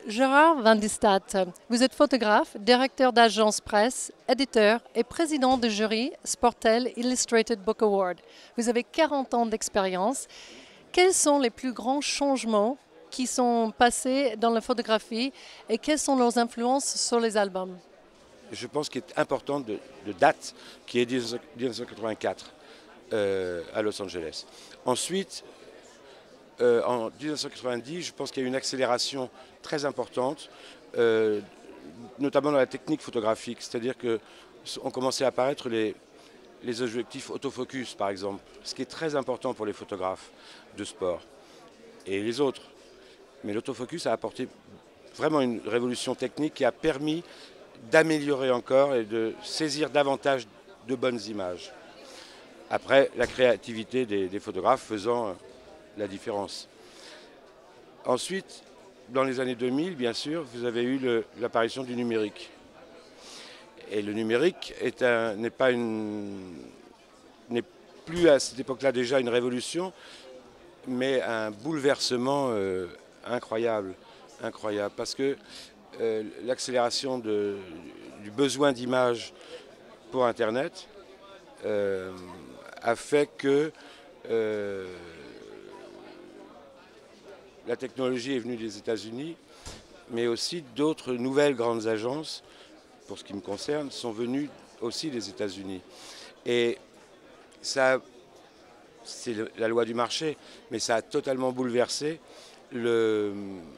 Gérard Van Distat, vous êtes photographe, directeur d'agence presse, éditeur et président du jury Sportel Illustrated Book Award. Vous avez 40 ans d'expérience. Quels sont les plus grands changements qui sont passés dans la photographie et quelles sont leurs influences sur les albums? Je pense qu'il est important de date, qui est 1984 à Los Angeles. Ensuite, en 1990, je pense qu'il y a eu une accélération très importante, notamment dans la technique photographique. C'est-à-dire qu'on commençait à apparaître les objectifs autofocus, par exemple, ce qui est très important pour les photographes de sport et les autres. Mais l'autofocus a apporté vraiment une révolution technique qui a permis d'améliorer encore et de saisir davantage de bonnes images. Après, la créativité des photographes faisant la différence. Ensuite, dans les années 2000, bien sûr, vous avez eu l'apparition du numérique. Et le numérique n'est plus à cette époque-là déjà une révolution, mais un bouleversement incroyable, parce que l'accélération du besoin d'images pour Internet a fait que la technologie est venue des États-Unis, mais aussi d'autres nouvelles grandes agences, pour ce qui me concerne, sont venues aussi des États-Unis. Et ça, c'est la loi du marché, mais ça a totalement bouleversé le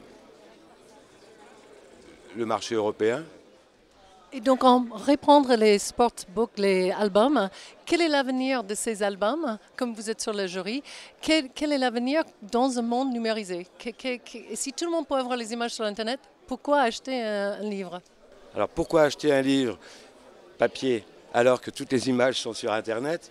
marché européen. Et donc, en reprendre les sportbooks, les albums, quel est l'avenir de ces albums, comme vous êtes sur le jury? Quel est l'avenir dans un monde numérisé? Si tout le monde peut avoir les images sur Internet, pourquoi acheter un livre? Alors, pourquoi acheter un livre papier alors que toutes les images sont sur Internet?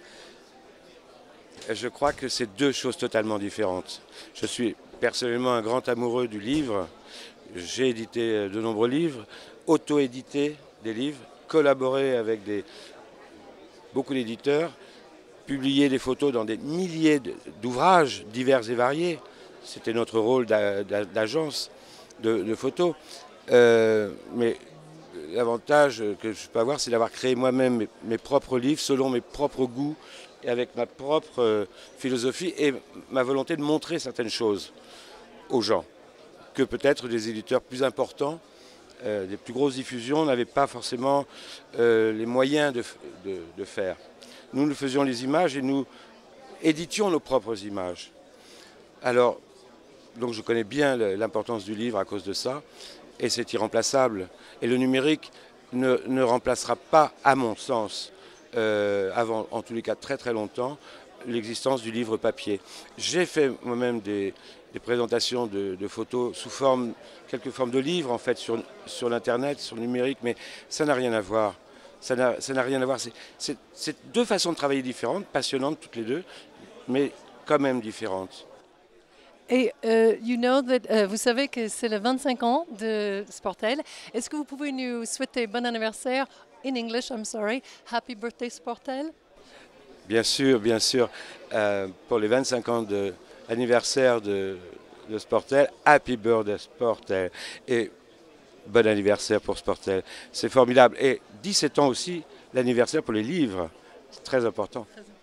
Je crois que c'est deux choses totalement différentes. Je suis personnellement un grand amoureux du livre. J'ai édité de nombreux livres, auto-édité des livres, collaboré avec beaucoup d'éditeurs, publié des photos dans des milliers d'ouvrages divers et variés. C'était notre rôle d'agence de photos. Mais l'avantage que je peux avoir, c'est d'avoir créé moi-même mes propres livres selon mes propres goûts et avec ma propre philosophie et ma volonté de montrer certaines choses aux gens que peut-être des éditeurs plus importants, des plus grosses diffusions n'avaient pas forcément les moyens de faire. Nous faisions les images et nous éditions nos propres images. Alors, donc je connais bien l'importance du livre à cause de ça, et c'est irremplaçable. Et le numérique ne remplacera pas, à mon sens, avant, en tous les cas très très longtemps, l'existence du livre papier. J'ai fait moi-même des présentations de photos sous quelques formes de livres en fait sur l'internet, sur le numérique, mais ça n'a rien à voir. Ça n'a rien à voir. C'est deux façons de travailler différentes, passionnantes toutes les deux, mais quand même différentes. Et vous savez que c'est le 25 ans de Sportel. Est-ce que vous pouvez nous souhaiter bon anniversaire in English, I'm sorry, happy birthday Sportel? Bien sûr, bien sûr. Pour les 25 ans d'anniversaire de Sportel, happy birthday Sportel. Et bon anniversaire pour Sportel. C'est formidable. Et 17 ans aussi, l'anniversaire pour les livres. C'est très important.